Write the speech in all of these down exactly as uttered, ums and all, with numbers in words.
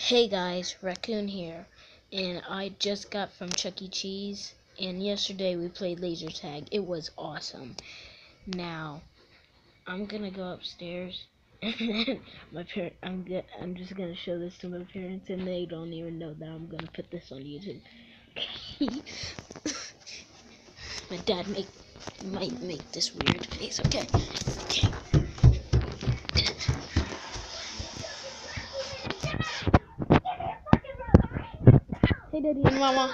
Hey guys, Raccoon here, and I just got from Chuck E. Cheese, and yesterday we played laser tag. It was awesome. Now, I'm gonna go upstairs, and then my parent, I'm get, I'm just gonna show this to my parents, and they don't even know that I'm gonna put this on YouTube. My dad make might make this weird face. Okay. Okay. Hey, Daddy and Mama.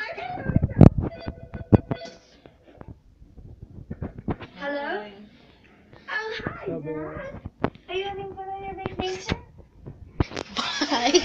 Hello? Oh, hi, Dad. Are you having fun on your vacation? Bye.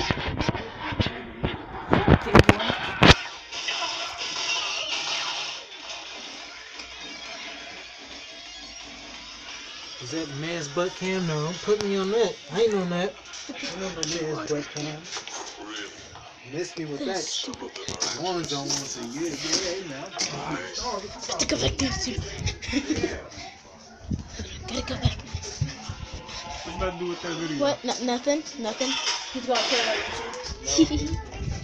Is that man's butt cam? No, don't put me on that. I ain't on that. I know no man's butt cam. Miss me with that. Ones don't want to say, yeah, yeah, now. Gotta go back there. Gotta go back. What's that to do with that video? What? No, nothing. Nothing. He's gonna put it on YouTube.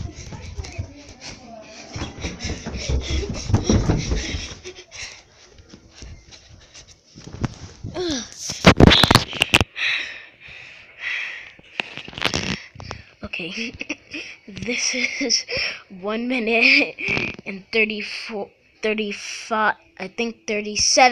Okay, this is one minute and thirty-four, thirty-five, I think thirty-seven.